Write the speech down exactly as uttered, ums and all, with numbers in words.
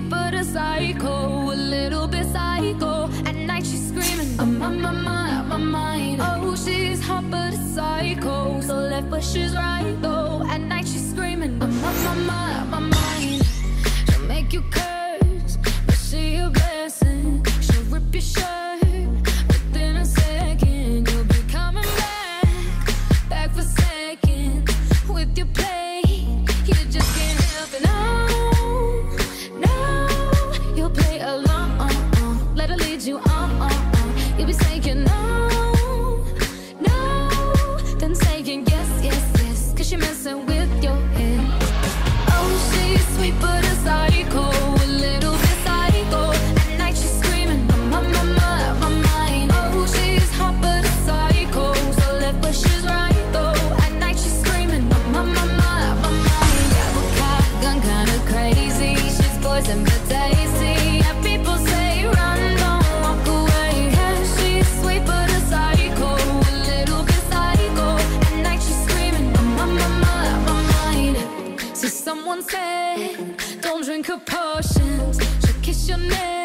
sweet but a psycho, a little bit psycho. At night she's screaming, I'm on my mind, my mind. Oh, she's hot but a psycho, so left but she's right though. At night she's screaming, I'm on my mind, my mind. She'll make you curse, but she a blessing. She'll rip your shirt within a second. You'll be coming back, back for seconds with your play. You just can't help it. No, no, you'll play along. Let her lead you on. You'll be saying no, no, then saying yes, yes, yes, cause you're messing with your head. Oh, she's sweet but a psycho, a little bit psycho. At night she's screaming, my, my, my, my mind. Oh, she's hot but a psycho, so left but she's right though. At night she's screaming, my, my, my, my, my mind. Got gun kinda crazy, she's poison but tasty. Yeah, people say run, don't walk away. Yeah, she's sweet but a psycho, a little bit psycho. At night she's screaming, my, my, my, my, my mind. See, someone said, don't drink her potions, she'll kiss your neck.